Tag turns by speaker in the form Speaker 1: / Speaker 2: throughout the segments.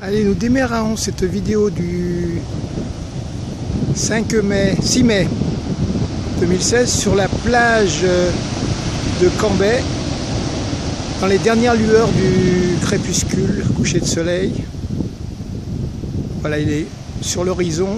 Speaker 1: Allez, nous démarrons cette vidéo du 6 mai 2016 sur la plage de Cambrai, dans les dernières lueurs du crépuscule, coucher de soleil. Voilà, il est sur l'horizon.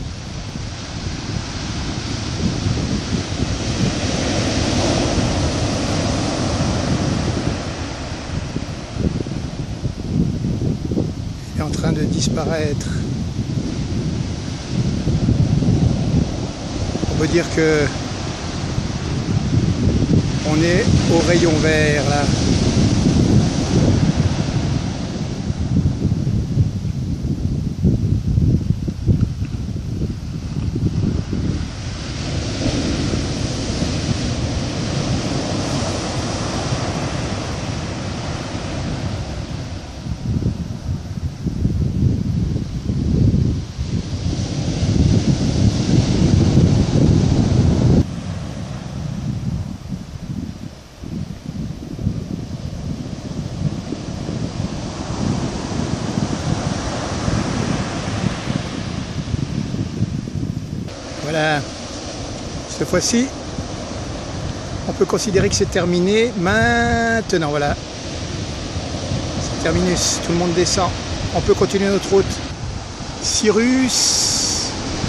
Speaker 1: En train de disparaître. On peut dire que on est au rayon vert là. Voilà, cette fois-ci, on peut considérer que c'est terminé. Maintenant, voilà, c'est terminus, tout le monde descend. On peut continuer notre route. Cyrus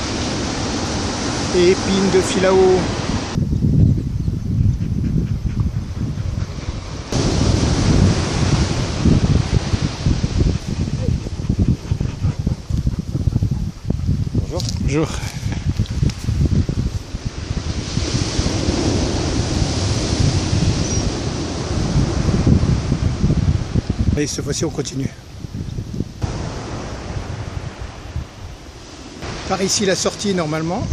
Speaker 1: et Épine de Filao. Bonjour. Bonjour. Et cette fois-ci, on continue. Par ici, la sortie, normalement.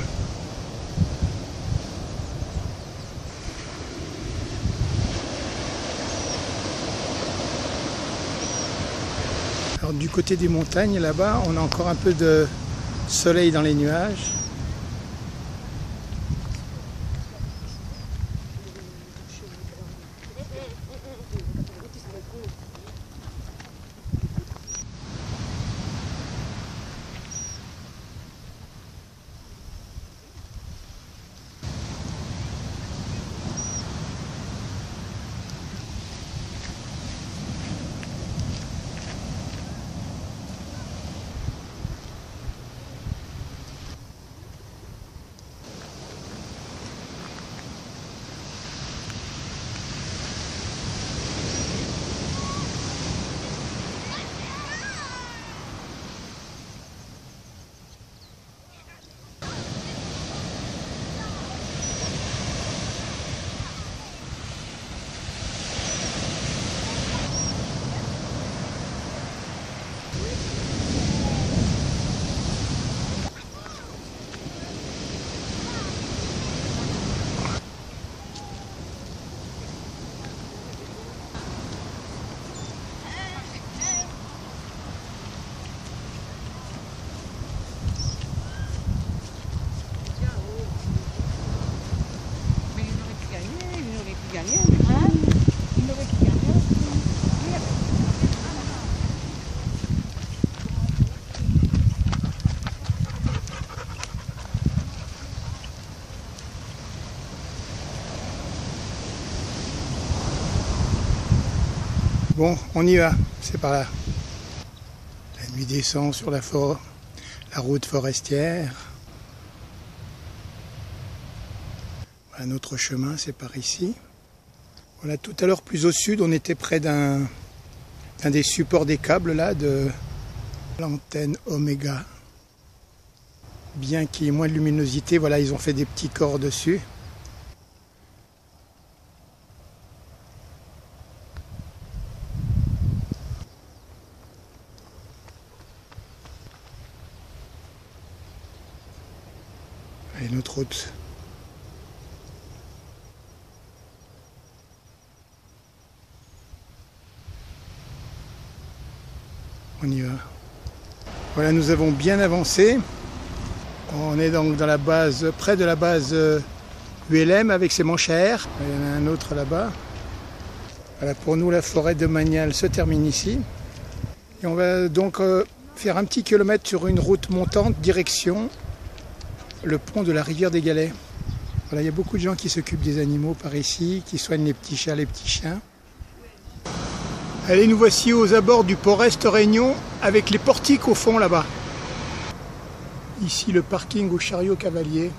Speaker 1: Alors, du côté des montagnes, là-bas, on a encore un peu de soleil dans les nuages. Bon, on y va, c'est par là. La nuit descend sur la route forestière. Voilà notre chemin, c'est par ici. Voilà, tout à l'heure plus au sud, on était près d'un des supports des câbles là de l'antenne Oméga. Bien qu'il y ait moins de luminosité, voilà, ils ont fait des petits corps dessus. Et notre route. On y va. Voilà, nous avons bien avancé. On est donc dans la base, près de la base ULM avec ses manches à air. Il y en a un autre là-bas. Voilà, pour nous, la forêt de Magnal se termine ici. Et on va donc faire un petit kilomètre sur une route montante, direction le pont de la rivière des Galets. Voilà, il y a beaucoup de gens qui s'occupent des animaux par ici, qui soignent les petits chats, les petits chiens. Allez, nous voici aux abords du port Est Réunion, avec les portiques au fond là-bas. Ici le parking au chariot cavalier.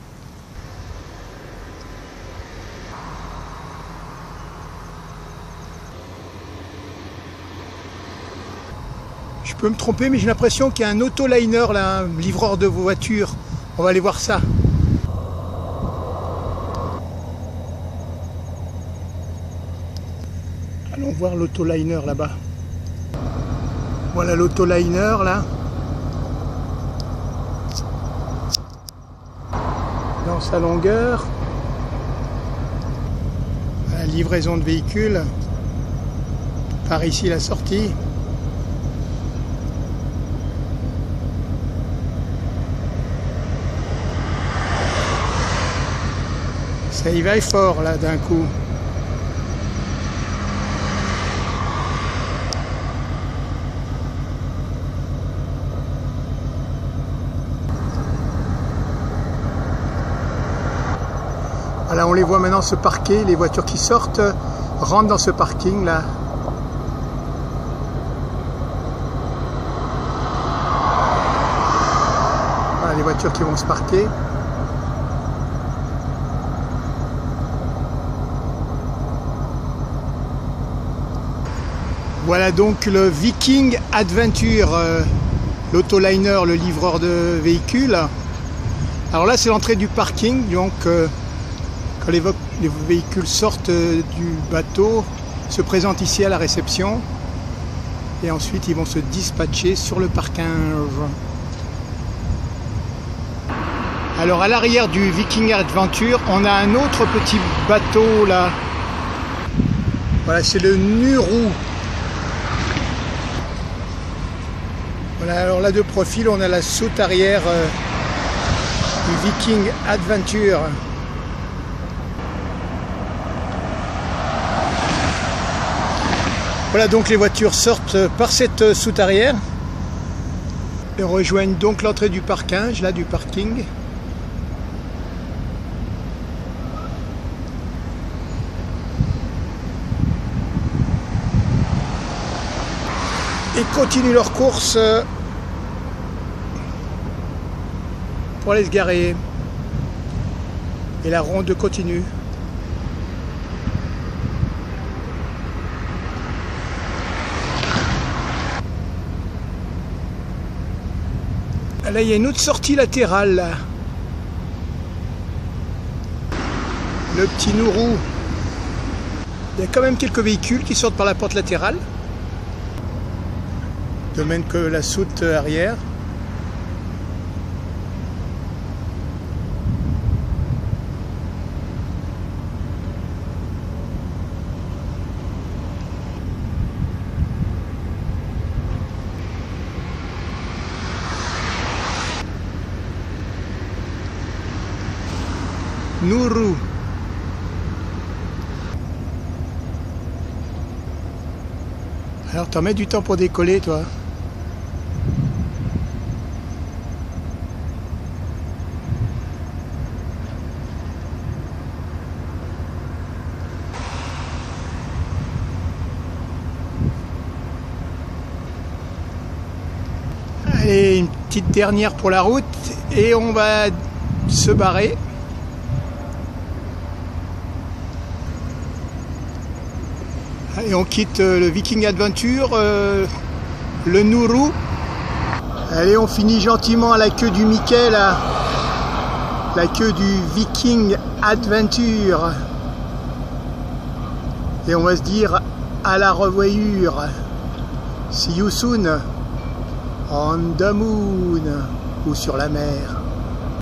Speaker 1: Je peux me tromper, mais j'ai l'impression qu'il y a un autoliner là, un livreur de voitures. On va aller voir ça. Allons voir l'autoliner là-bas. Voilà l'autoliner là. Dans sa longueur. La livraison de véhicules. Par ici la sortie. Ça y va fort là d'un coup. Voilà, on les voit maintenant se parquer, les voitures qui sortent rentrent dans ce parking là. Voilà les voitures qui vont se parquer. Voilà donc le Viking Adventure, l'autoliner, le livreur de véhicules. Alors là c'est l'entrée du parking, donc quand les véhicules sortent du bateau, se présentent ici à la réception et ensuite ils vont se dispatcher sur le parking. Alors à l'arrière du Viking Adventure, on a un autre petit bateau là. Voilà, c'est le Nuru. Voilà, alors là de profil, on a la soute arrière du Viking Adventure. Voilà, donc les voitures sortent par cette soute arrière et rejoignent donc l'entrée du parking, là du parking. Et continuent leur course pour aller se garer. Et la ronde continue. Là, il y a une autre sortie latérale. Là. Le petit Nuru. Il y a quand même quelques véhicules qui sortent par la porte latérale. De même que la soute arrière. Nuru. Alors t'en mets du temps pour décoller toi. Allez, une petite dernière pour la route et on va se barrer. Et on quitte le Viking Adventure, le Nuru. Allez, on finit gentiment à la queue du Mickey là. La queue du Viking Adventure. Et on va se dire à la revoyure. See you soon on the moon ou sur la mer.